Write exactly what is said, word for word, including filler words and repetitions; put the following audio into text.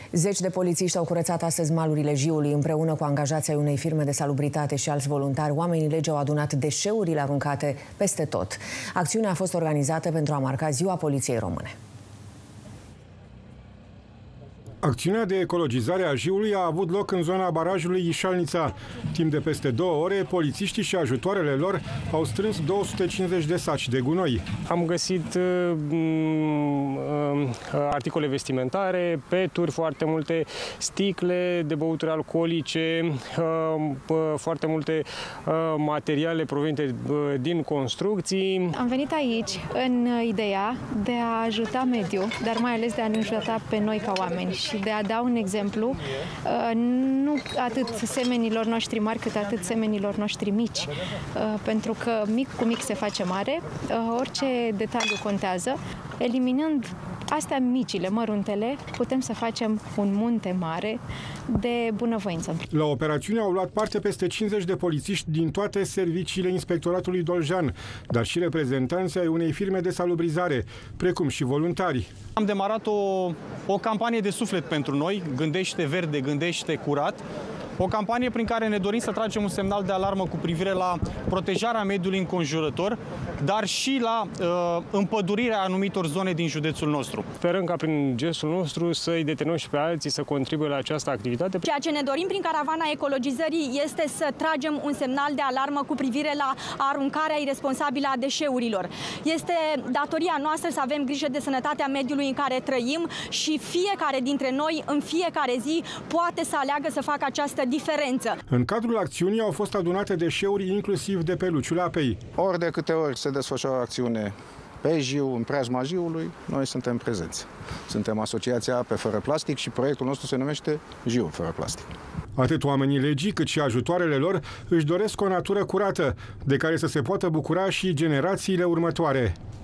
Zeci de polițiști au curățat astăzi malurile Jiului împreună cu angajații ai unei firme de salubritate și alți voluntari. Oamenii legii au adunat deșeurile aruncate peste tot. Acțiunea a fost organizată pentru a marca Ziua Poliției Române. Acțiunea de ecologizare a Jiului a avut loc în zona barajului Ișalnița. Timp de peste două ore, polițiștii și ajutoarele lor au strâns două sute cincizeci de saci de gunoi. Am găsit uh, uh, articole vestimentare, peturi, foarte multe sticle de băuturi alcoolice, uh, uh, foarte multe uh, materiale provenite uh, din construcții. Am venit aici în ideea de a ajuta mediul, dar mai ales de a ne ajuta pe noi ca oameni și de a da un exemplu, nu atât semenilor noștri mari, cât atât semenilor noștri mici. Pentru că mic cu mic se face mare, orice detaliu contează. Eliminând astea micile, măruntele, putem să facem un munte mare de bunăvoință. La operațiune au luat parte peste cincizeci de polițiști din toate serviciile Inspectoratului Doljean, dar și reprezentanții ai unei firme de salubrizare, precum și voluntari. Am demarat o, o campanie de suflet pentru noi, Gândește verde, gândește curat. O campanie prin care ne dorim să tragem un semnal de alarmă cu privire la protejarea mediului înconjurător, dar și la uh, împădurirea anumitor zone din județul nostru. Sperăm ca prin gestul nostru să-i determinăm și pe alții să contribuie la această activitate. Ceea ce ne dorim prin caravana ecologizării este să tragem un semnal de alarmă cu privire la aruncarea iresponsabilă a deșeurilor. Este datoria noastră să avem grijă de sănătatea mediului în care trăim și fiecare dintre noi, în fiecare zi, poate să aleagă să facă această diferență. În cadrul acțiunii au fost adunate deșeuri inclusiv de peluciul apei. Ori de câte ori se desfășoară acțiune pe Jiu, în preajma Jiului, noi suntem prezenți. Suntem Asociația Ape Fără Plastic și proiectul nostru se numește Jiu Fără Plastic. Atât oamenii legii cât și ajutoarele lor își doresc o natură curată, de care să se poată bucura și generațiile următoare.